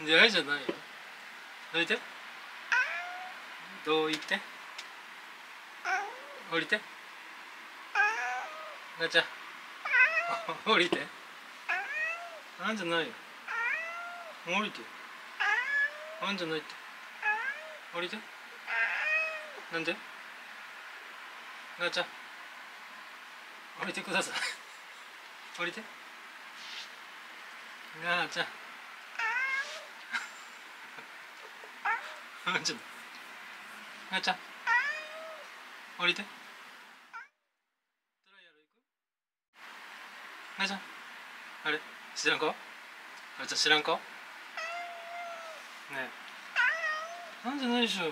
出会いじゃないよ。どいて。どいて。降りて。ガチャ。降りて。なんじゃないよ。降りて。なんじゃないって。降りて。なんで。ガチャ。降りてください。降りて。ガチャ。なんじゃない。ガチャ。降りて。ガチャ。あれ知らん子。ガチャ知らん子ねえ。なんじゃないでしょ。ね